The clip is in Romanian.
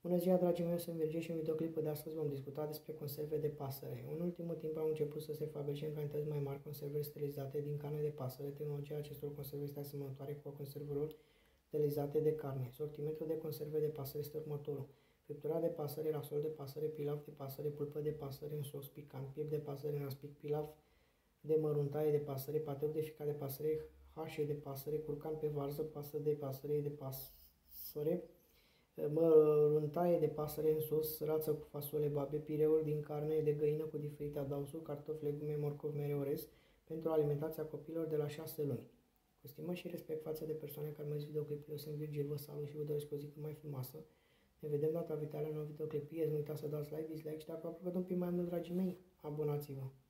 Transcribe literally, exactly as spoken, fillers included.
Bună ziua, dragii mei, sunt Virgil și în videoclipul de astăzi vom discuta despre conserve de pasăre. În ultimul timp au început să se fabrice în cantități mai mari conserve sterilizate din carne de pasăre. Tehnologia acestor conserve este asemănătoare cu a conservelor sterilizate de carne. Sortimentul de conserve de pasăre este următorul: friptura de pasăre, rasol de pasăre, pilaf de pasăre, pulpă de pasăre în sos picant, piept de pasăre în aspic, pilaf de măruntaie de pasăre, pateu de ficat de pasăre, hașe de pasăre, curcan pe varză, pasă de pasăre de pasăre, măruntaie de pasăre în sos, rață cu fasole, babe, pireuri din carne de găină cu diferite adausuri, cartofi, legume, morcov, mere, orez, pentru alimentația copilor de la șase luni. Cu stimă și respect față de persoane care mă videoclipul, eu sunt Virgil, vă salut și vă doresc o zi cât mai frumoasă. Ne vedem data viitoare în o videoclipie, nu uitați să dați like, dislike și dacă vă plăcut un pic mai mult, dragii mei, abonați-vă!